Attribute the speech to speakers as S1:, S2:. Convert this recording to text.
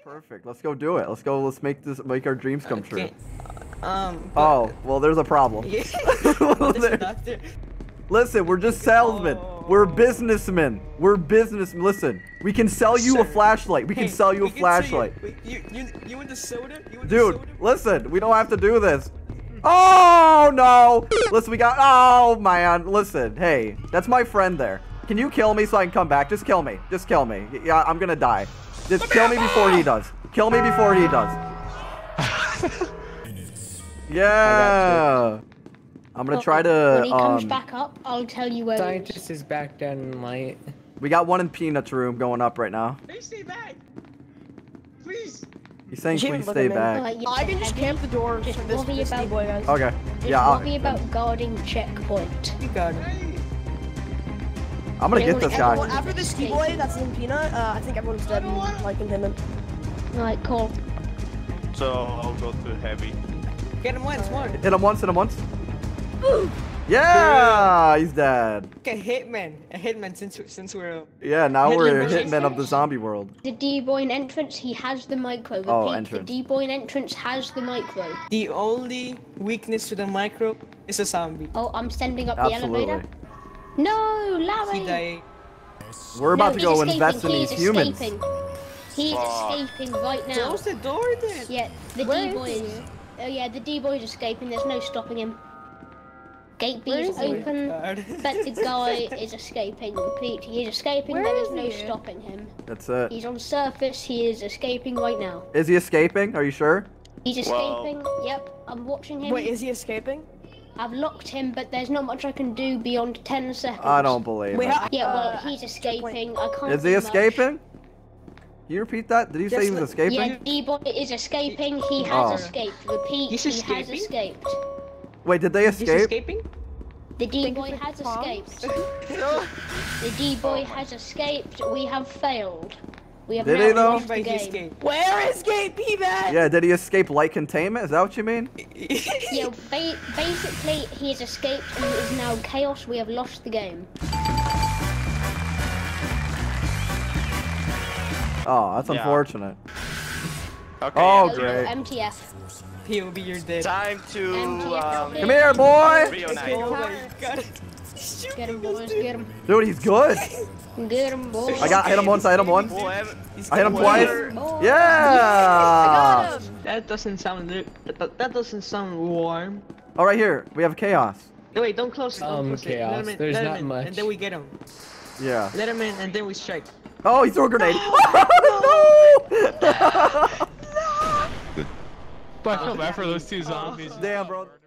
S1: Perfect. Let's go do it. Let's go. Let's make our dreams come true.
S2: Oh,
S1: well, there's a problem.
S2: Listen, doctor.
S1: Listen, we're just salesmen. We're businessmen. We're businessmen. Listen, we can sell you a flashlight. We can sell you a flashlight.
S2: You want the soda?
S1: Dude, listen, we don't have to do this. Oh, no. Listen, oh, man. Listen, hey, that's my friend there. Can you kill me so I can come back? Just kill me. Just kill me. Yeah, I'm gonna die. Just kill me before he does. Kill me before he does. Yeah. I'm gonna try to.
S3: When he comes back up, I'll tell you where.
S4: Scientist is back down in light.
S1: We got one in Peanut's room going up right now.
S2: Please stay back. Please.
S1: He's saying please stay back.
S5: I can just camp the door
S3: Just
S5: for this
S3: worry about-
S5: boy, guys.
S1: Okay.
S3: Just
S1: Yeah.
S3: worry about guarding checkpoint.
S2: You got it.
S1: I'm gonna get this guy.
S5: Everyone, after this boy that's in Peanut, I think everyone's dead in like containment.
S3: Alright, cool.
S6: So I'll go to heavy.
S2: Get him once more.
S1: Hit him once. Hit him once. Yeah, he's dead.
S2: Okay, a hitman since we're.
S1: Yeah, now we're
S3: Hitman.
S1: hitmen of the zombie world.
S3: The D-boy in entrance, he has the micro. Repeat,
S1: Oh,
S3: the
S1: entrance.
S3: D-boy in entrance has the micro.
S2: The only weakness to the micro is a zombie.
S3: Oh, I'm sending up
S1: Absolutely.
S3: the elevator. No,
S2: He
S3: Larry!
S2: died.
S1: We're about to
S3: No,
S1: go
S3: he's
S1: invest in
S3: escaping,
S1: these
S3: he's
S1: humans.
S3: escaping. He's escaping right now.
S2: Close the door then.
S3: Yeah, the
S5: Where
S3: D-boy
S5: is
S3: is. Oh yeah, the D-boy is escaping. There's no stopping him. Gate B
S5: Where
S3: is
S5: is he?
S3: open,
S2: God.
S3: but the guy is escaping. Repeat, he is escaping.
S5: Where
S3: There is
S5: is
S3: no
S5: he?
S3: stopping him.
S1: That's it.
S3: He's on surface. He is escaping right now.
S1: Is he escaping? Are you sure?
S3: He's
S6: Well-
S3: escaping. Yep, I'm watching him.
S5: Wait, is he escaping?
S3: I've locked him, but there's not much I can do beyond 10 seconds.
S1: I don't believe
S5: Wait,
S1: it.
S3: Yeah, well, he's escaping. I can't.
S1: Is he
S3: do much.
S1: escaping? Can you repeat that? Did you say he was escaping?
S3: Yeah, D-boy is escaping. He has
S1: Oh.
S3: escaped. Repeat,
S2: He's
S3: he has
S2: escaping?
S3: escaped.
S1: Wait, did they
S2: He's
S1: escape?
S2: escaping?
S3: The D-boy
S5: it's
S3: has
S5: Tom?
S3: escaped. The D-boy has escaped. We have failed. We have
S1: Did
S3: now
S1: he, though?
S3: lost the
S2: He
S3: game.
S2: escaped.
S5: Where is Gate B at?
S1: Yeah, did he escape light containment? Is that what you mean?
S3: Yeah, basically he has escaped and is now chaos. We have lost the game.
S1: Oh, that's
S6: Yeah.
S1: unfortunate.
S6: Okay.
S1: Oh,
S6: yeah,
S1: great.
S3: MTF.
S2: POV, you're dead.
S6: Time to
S1: Come here, boy!
S6: reunite.
S2: Oh my god.
S3: Get him, boys. Get him.
S1: Dude, he's good.
S3: Get him, boys.
S1: I hit him once. I hit him once.
S6: Whoever.
S1: I hit him twice.
S3: Boys.
S1: Yeah.
S2: That doesn't sound that doesn't sound warm.
S1: Oh, right here. We have chaos.
S2: No, wait, don't close it. Don't close it.
S4: chaos.
S2: Let him in,
S4: There's
S2: let him
S4: not
S2: in,
S4: much.
S2: And then we get him.
S1: Yeah.
S2: Let him in, and then we strike.
S1: Oh, he threw a grenade.
S7: I feel bad for those two zombies.
S1: Damn, bro.